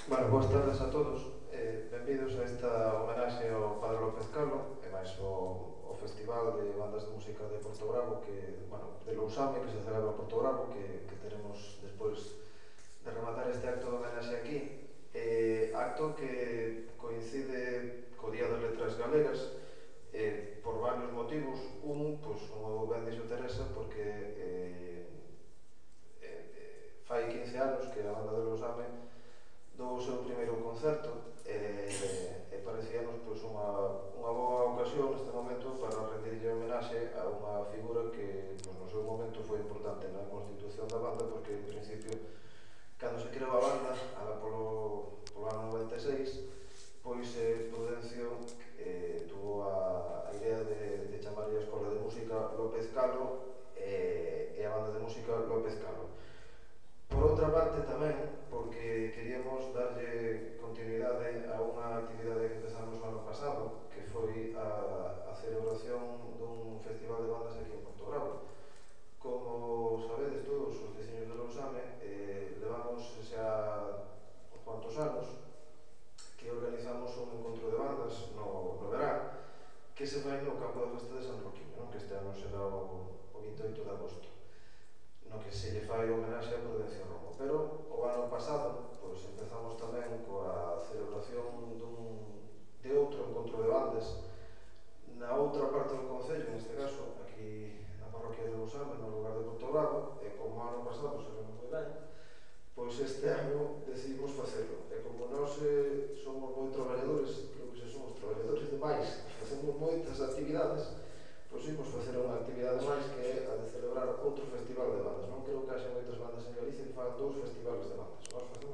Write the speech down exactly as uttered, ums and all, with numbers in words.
Bueno, boas tardes a todos. Eh, benvidos a esta homenaxe ao Padre López Calo e máis o, o Festival de Bandas de Música de Porto Bravo, que, bueno, de Lousame, que se celebra en Porto Bravo, que, que teremos despois de rematar este acto de homenaxe aquí. Eh, acto que coincide co Día das Letras Galegas eh, por varios motivos. Un, pois, como ben dixo Teresa, porque eh, eh, fai quince anos que a banda de Lousame dou o seu primeiro concerto e, e parecíanos pois, unha, unha boa ocasión neste momento para rendirlle homenaxe a unha figura que pois, no seu momento foi importante na constitución da banda, porque en principio cando se creou a banda ala polo, polo ano noventa e seis, pois eh, Prudencio eh, tuvo a, a idea de, de chamarlle a Escola de Música López Calo e, e a banda de música López Calo. Por outra parte tamén, porque queríamos darlle continuidade a unha actividade que empezamos o ano pasado, que foi a, a celebración dun festival de bandas aquí en Porto Bravo. Como sabedes todos os veciños de Lousame, eh, levamos xa uns cuantos anos que organizamos un encontro de bandas no, no verán, que se fai no campo da festa de San Roquiño, non? Que este ano será o, o vinte e oito de agosto, no que se lle fai homenaxe a Prudencio Romo. Pero o ano pasado pois empezamos tamén coa celebración dun, de outro encontro de bandas na outra parte do concello, neste caso aquí na parroquia de Lousame, no lugar de Porto Bravo, e como ano pasado sabemos moi ben, pois este ano decidimos facelo. E como nós eh, somos moi traballadores, creo que se somos traballadores demais, facemos moitas actividades, pois imos facer unha actividade máis, que é a de celebrar outro festival de bandas. Non creo que haxa moitas bandas en Galicia que fagan dous festivales de bandas. Nós